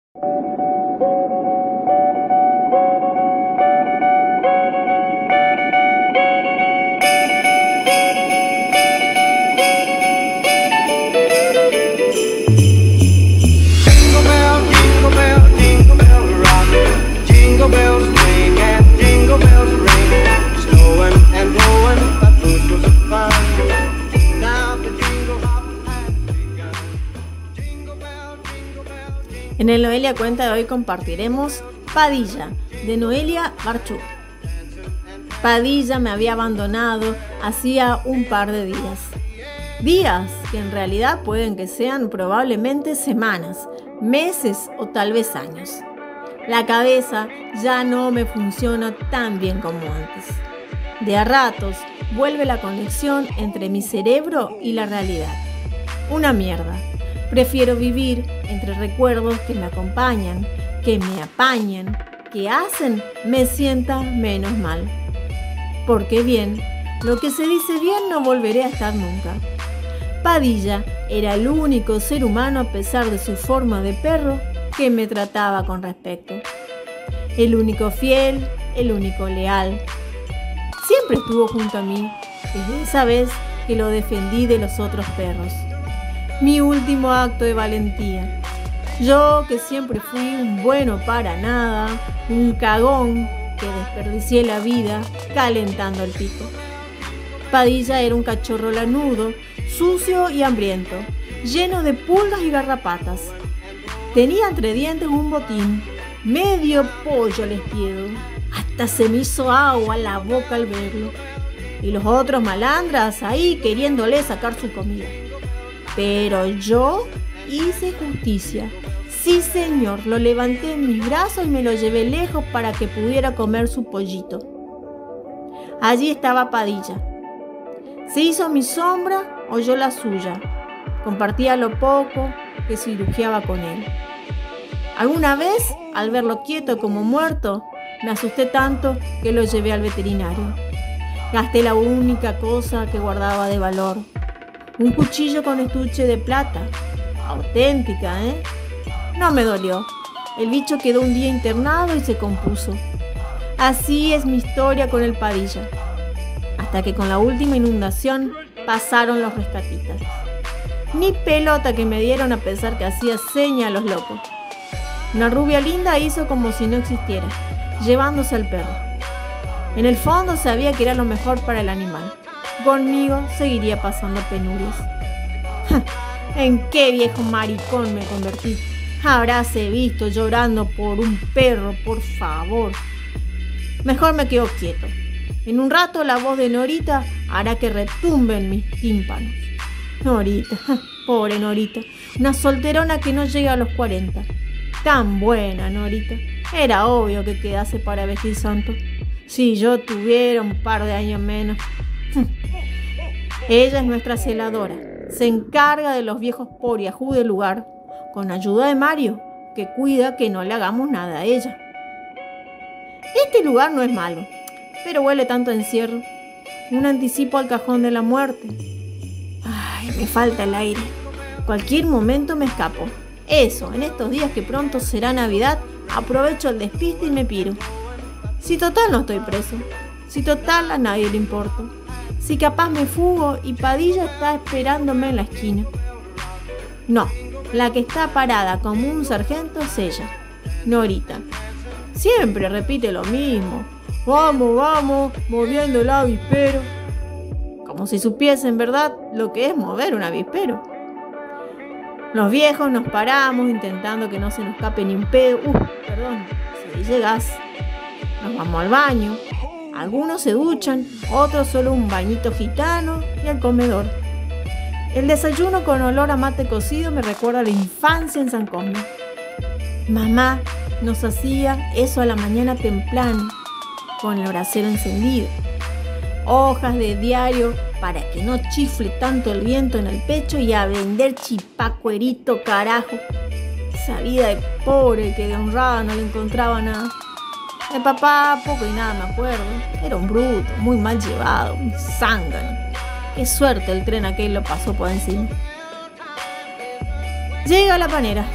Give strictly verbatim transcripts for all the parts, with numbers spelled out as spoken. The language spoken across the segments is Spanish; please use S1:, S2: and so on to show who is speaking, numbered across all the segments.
S1: En el Noelia Cuenta de hoy compartiremos Padilla, de Noelia Barchuk. Padilla me había abandonado hacía un par de días. Días que en realidad pueden que sean probablemente semanas, meses o tal vez años. La cabeza ya no me funciona tan bien como antes. De a ratos vuelve la conexión entre mi cerebro y la realidad. Una mierda. Prefiero vivir entre recuerdos que me acompañan, que me apañan, que hacen me sienta menos mal. Porque bien, lo que se dice bien no volveré a estar nunca. Padilla era el único ser humano, a pesar de su forma de perro, que me trataba con respeto. El único fiel, el único leal. Siempre estuvo junto a mí, desde esa vez que lo defendí de los otros perros. Mi último acto de valentía. Yo, que siempre fui un bueno para nada, un cagón que desperdicié la vida calentando el pico. Padilla era un cachorro lanudo, sucio y hambriento, lleno de pulgas y garrapatas. Tenía entre dientes un botín, medio pollo al espiedo. Hasta se me hizo agua la boca al verlo. Y los otros malandras ahí queriéndole sacar su comida. Pero yo hice justicia. Sí, señor, lo levanté en mis brazos y me lo llevé lejos para que pudiera comer su pollito. Allí estaba Padilla. Se hizo mi sombra o yo la suya. Compartía lo poco que cirugiaba con él. Alguna vez, al verlo quieto como muerto, me asusté tanto que lo llevé al veterinario. Gasté la única cosa que guardaba de valor. Un cuchillo con estuche de plata. Auténtica, ¿eh? No me dolió. El bicho quedó un día internado y se compuso. Así es mi historia con el Padilla. Hasta que con la última inundación pasaron los rescatistas. Ni pelota que me dieron, a pesar que hacía seña a los locos. Una rubia linda hizo como si no existiera, llevándose al perro. En el fondo sabía que era lo mejor para el animal. Conmigo seguiría pasando penurias. ¿En qué viejo maricón me convertí? Habráse visto llorando por un perro, por favor. Mejor me quedo quieto. En un rato la voz de Norita hará que retumben mis tímpanos. Norita, pobre Norita, una solterona que no llega a los cuarenta. Tan buena, Norita. Era obvio que quedase para vestir santo. Si yo tuviera un par de años menos. Ella es nuestra celadora. Se encarga de los viejos poriajú del lugar, con ayuda de Mario, que cuida que no le hagamos nada a ella. Este lugar no es malo, pero huele tanto a encierro. Un anticipo al cajón de la muerte. Ay, me falta el aire. Cualquier momento me escapo. Eso, en estos días que pronto será Navidad, aprovecho el despiste y me piro. Si total no estoy preso. Si total a nadie le importo. Si capaz me fugo y Padilla está esperándome en la esquina. No, la que está parada como un sargento es ella, Norita. Siempre repite lo mismo. Vamos, vamos, moviendo el avispero. Como si supiesen, ¿verdad?, lo que es mover un avispero. Los viejos nos paramos intentando que no se nos escape ni un pedo. Uh, perdón, se dice gas. Nos vamos al baño. Algunos se duchan, otros solo un bañito gitano y al comedor. El desayuno con olor a mate cocido me recuerda a la infancia en San Cosme. Mamá nos hacía eso a la mañana temprano, con el brasero encendido. Hojas de diario para que no chifle tanto el viento en el pecho y a vender chipacuerito, carajo. Esa vida de pobre que de honrada no le encontraba nada. De papá poco y nada me acuerdo. Era un bruto, muy mal llevado, un zángano. Qué suerte el tren aquel lo pasó por encima. Llega la panera.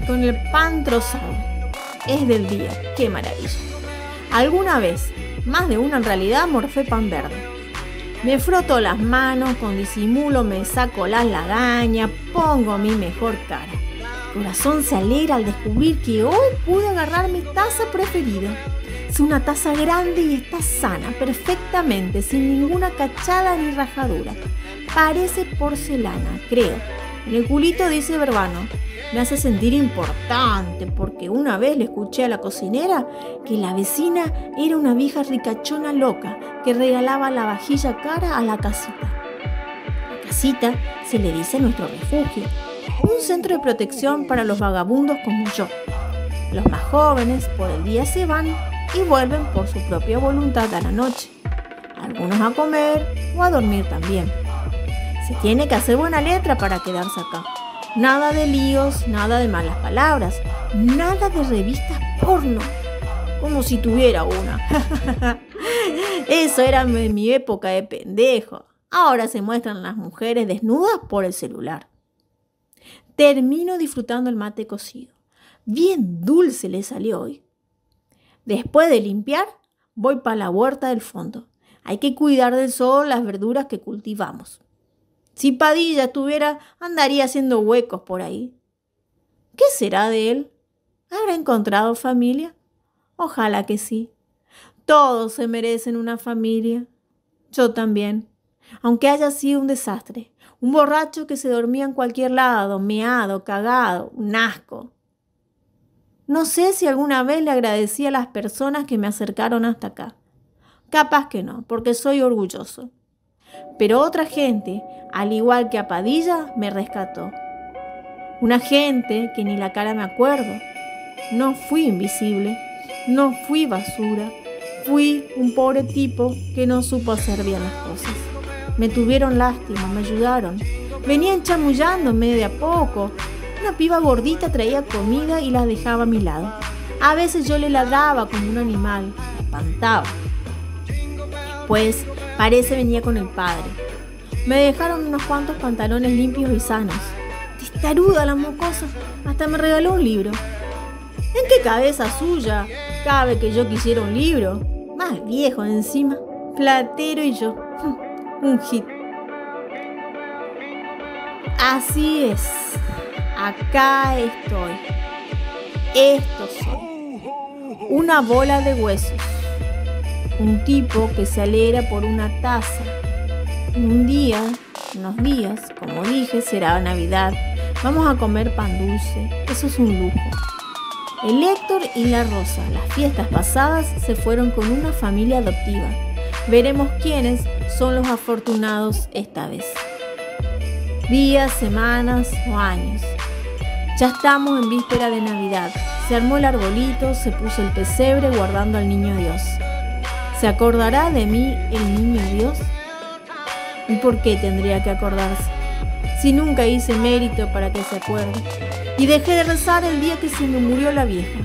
S1: con el pan trozado. Es del día, qué maravilla. Alguna vez, más de una en realidad, morfé pan verde. Me froto las manos, con disimulo me saco las lagañas, pongo mi mejor cara. Mi corazón se alegra al descubrir que hoy pude agarrar mi taza preferida. Es una taza grande y está sana, perfectamente, sin ninguna cachada ni rajadura. Parece porcelana, creo. En el culito dice Verbano. Me hace sentir importante porque una vez le escuché a la cocinera que la vecina era una vieja ricachona loca que regalaba la vajilla cara a la casita. La casita se le dice nuestro refugio, un centro de protección para los vagabundos como yo. Los más jóvenes por el día se van y vuelven por su propia voluntad a la noche, algunos a comer o a dormir también. Se tiene que hacer buena letra para quedarse acá. Nada de líos, nada de malas palabras, nada de revistas porno, como si tuviera una. Eso era en mi época de pendejo. Ahora se muestran las mujeres desnudas por el celular. Termino disfrutando el mate cocido. Bien dulce le salió hoy. Después de limpiar, voy para la huerta del fondo. Hay que cuidar del sol las verduras que cultivamos. Si Padilla estuviera, andaría haciendo huecos por ahí. ¿Qué será de él? ¿Habrá encontrado familia? Ojalá que sí. Todos se merecen una familia. Yo también. Aunque haya sido un desastre. Un borracho que se dormía en cualquier lado, meado, cagado, un asco. No sé si alguna vez le agradecí a las personas que me acercaron hasta acá. Capaz que no, porque soy orgulloso. Pero otra gente, al igual que a Padilla, me rescató. Una gente que ni la cara me acuerdo. No fui invisible, no fui basura. Fui un pobre tipo que no supo hacer bien las cosas. Me tuvieron lástima, me ayudaron. Venían chamullándome de a poco. Una piba gordita traía comida y la dejaba a mi lado. A veces yo le ladraba como un animal, me espantaba. Después, parece venía con el padre. Me dejaron unos cuantos pantalones limpios y sanos. Testaruda la mocosa, hasta me regaló un libro. ¿En qué cabeza suya cabe que yo quisiera un libro? Más viejo encima, platero y yo. Un hit. Así es. Acá estoy. Esto soy. Una bola de huesos. Un tipo que se alegra por una taza. Un día, unos días, como dije, será Navidad. Vamos a comer pan dulce. Eso es un lujo. El Héctor y la Rosa, las fiestas pasadas, se fueron con una familia adoptiva. Veremos quiénes son los afortunados esta vez. Días, semanas o años. Ya estamos en víspera de Navidad. Se armó el arbolito, se puso el pesebre guardando al niño Dios. ¿Se acordará de mí el niño Dios? ¿Y por qué tendría que acordarse? Si nunca hice mérito para que se acuerde. Y dejé de rezar el día que se me murió la vieja.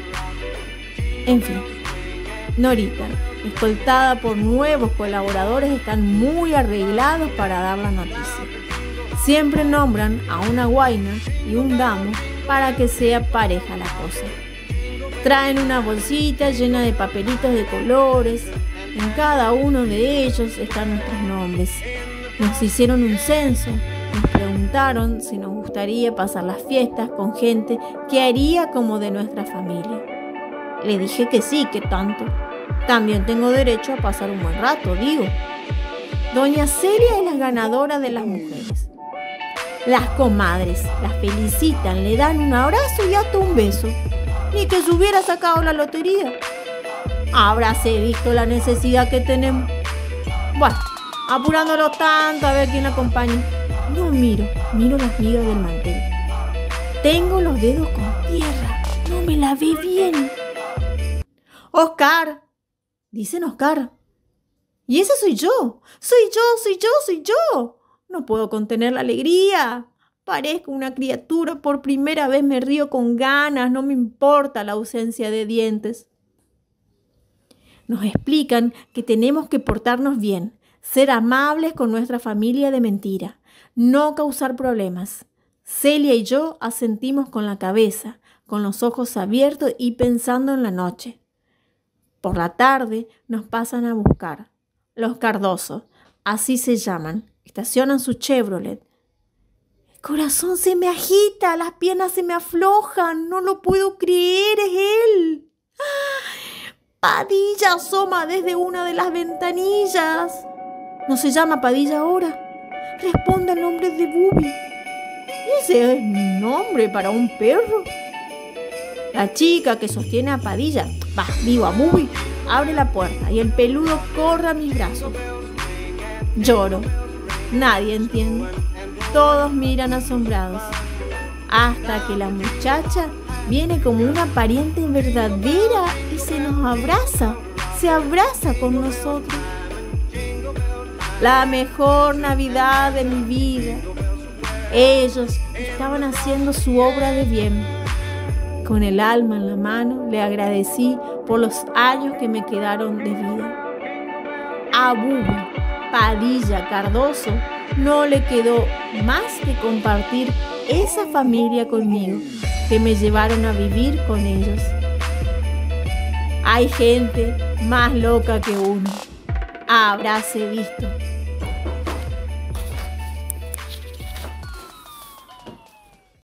S1: En fin, Norita, escoltada por nuevos colaboradores, están muy arreglados para dar la noticia. Siempre nombran a una guaina y un damo para que sea pareja la cosa. Traen una bolsita llena de papelitos de colores. En cada uno de ellos están nuestros nombres. Nos hicieron un censo. Nos preguntaron si nos gustaría pasar las fiestas con gente que haría como de nuestra familia. Le dije que sí, que tanto. También tengo derecho a pasar un buen rato, digo. Doña Celia es la ganadora de las mujeres. Las comadres las felicitan, le dan un abrazo y hasta un beso. Ni que se hubiera sacado la lotería. Habráse visto la necesidad que tenemos. Bueno, apurándolo tanto a ver quién acompaña. No miro, miro las migas del mantel. Tengo los dedos con tierra, no me lavé bien. Oscar, dicen Oscar. Y ese soy yo, soy yo, soy yo, soy yo. No puedo contener la alegría. Parezco una criatura, por primera vez me río con ganas, no me importa la ausencia de dientes. Nos explican que tenemos que portarnos bien, ser amables con nuestra familia de mentira, no causar problemas. Celia y yo asentimos con la cabeza, con los ojos abiertos y pensando en la noche. Por la tarde nos pasan a buscar. Los Cardoso, así se llaman, estacionan su Chevrolet. El corazón se me agita, las piernas se me aflojan, no lo puedo creer, es él. Padilla asoma desde una de las ventanillas. ¿No se llama Padilla ahora? Responde el nombre de Bubi. ¿Ese es mi nombre para un perro? La chica que sostiene a Padilla, va, digo a Bubi, abre la puerta y el peludo corre a mis brazos. Lloro. Nadie entiende. Todos miran asombrados. Hasta que la muchacha viene como una pariente verdadera y se nos abraza. Se abraza con nosotros. La mejor Navidad de mi vida. Ellos estaban haciendo su obra de bien. Con el alma en la mano le agradecí por los años que me quedaron de vida. A Bubi, Padilla, Cardoso no le quedó más que compartir esa familia conmigo, que me llevaron a vivir con ellos. Hay gente más loca que uno. Habráse visto.